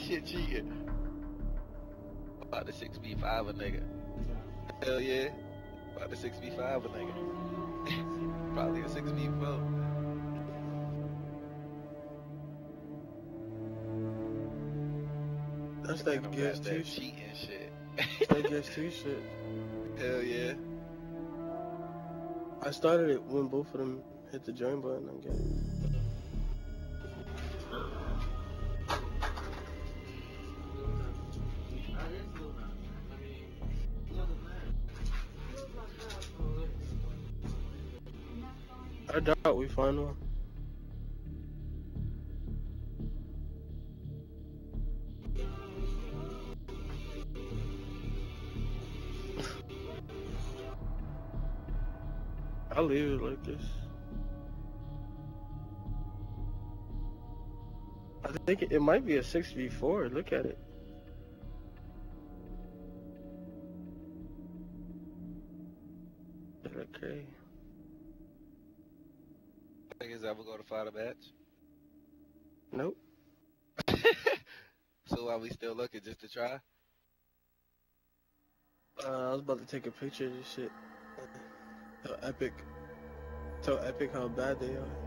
shit cheating. About to 6v5 a nigga. Hell yeah. About to 6v5 a nigga. Probably a 6v4. That's that GOW3 cheating shit. That's that GOW3 shit. Hell yeah. I started it when both of them hit the join button, I guess. I doubt we find one. I'll leave it like this. I think it might be a 6v4. Look at it. Okay. Niggas ever go to fight a match? Nope. So why we still looking, just to try? I was about to take a picture of this shit. Tell Epic how bad they are.